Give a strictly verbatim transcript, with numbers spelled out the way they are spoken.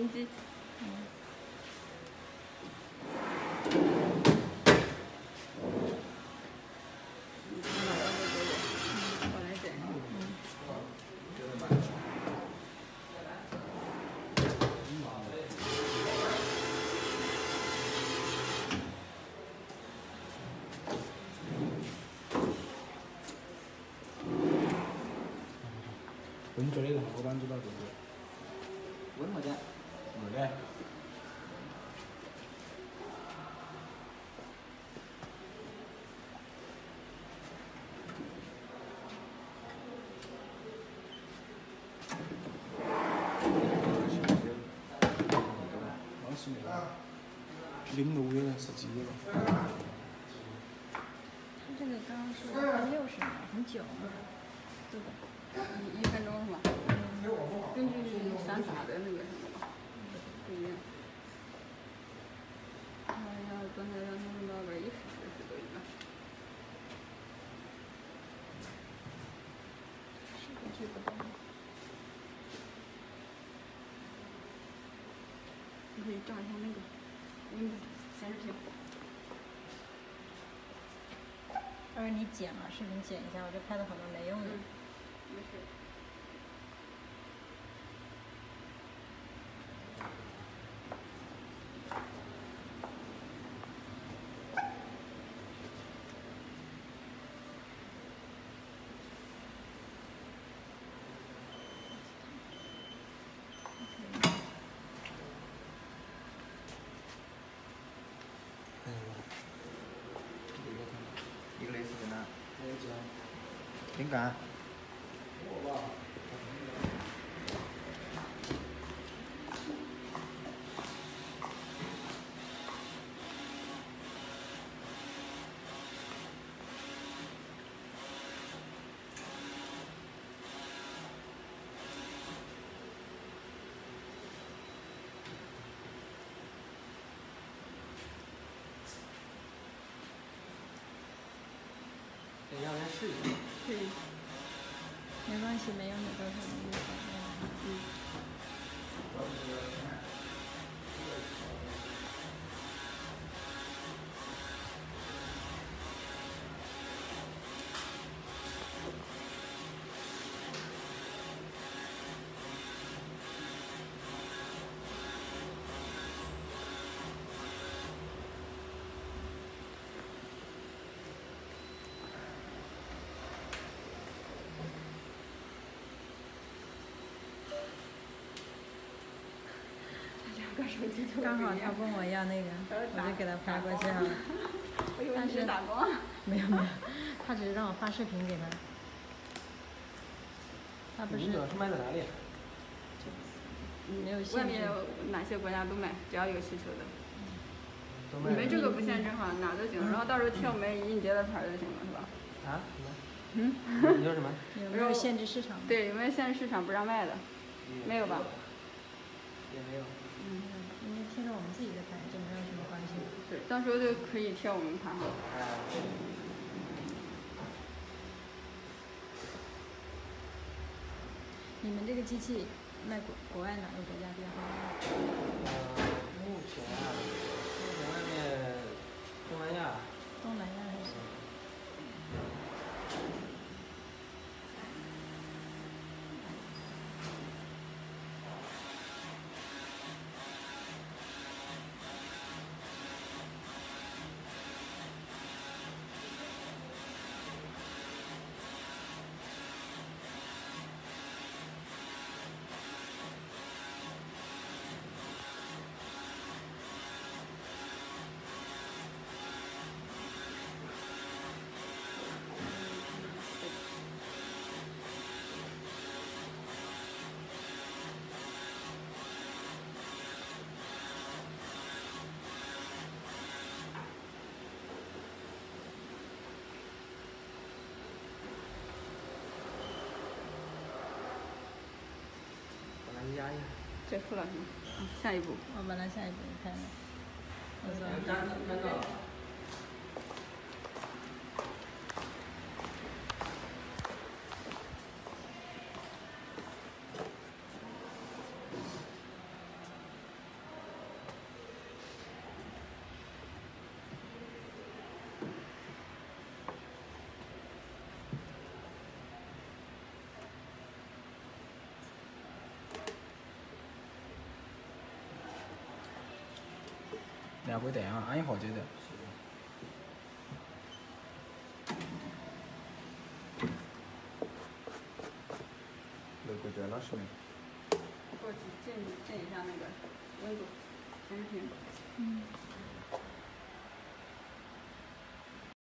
音机。嗯。你看到我这个我，我来整。嗯。 温做的然后老板知道对不对？ 温么的？ 没得。当时没有。零六有人是几了？ 他这个刚刚说六十秒，很久啊。 对的。一一分钟是吧？根据散打的那个什么吧，不一样。哎呀，刚才让他们那边一使使都一样。 是不是不动？ 你可以照一下那个温度显示屏。 要是你剪了，视频剪一下，我就拍的好多没用的。 嗯，没事。 一个类似的呢？挺干。要不然试一下？ 可以。 没关系，没有你多少的无所谓。 嗯。 刚好他问我要那个，我就给他发过去好了。 我以为你是打光。 没有没有，他只是让我发视频给他。他不是。 你主要是买在哪里？ 没有限制。 外面哪些国家都买，只要有需求的。 都买。 你们这个不限制哈，哪都行，然后到时候贴我们音节的牌就行了，是吧？ 啊？什么？ 嗯。 你说什么？ 有没有限制市场？ 对，有没有限制市场不让卖的？没有吧？ 也没有。 嗯，因为贴着我们自己的牌就没有什么关系。 对，到时候就可以贴我们牌哈。 你们这个机器卖国国外哪个国家比较好卖？ 呃，目前啊，目前外面东南亚。 东南亚还是？ 压一下。 结束了是吗？嗯，下一步。 我本来下一步开了。我说。 干干燥。 两回带啊，安逸好接的。那个在哪是呢？ 过去检检一下那个温度，先停。 嗯。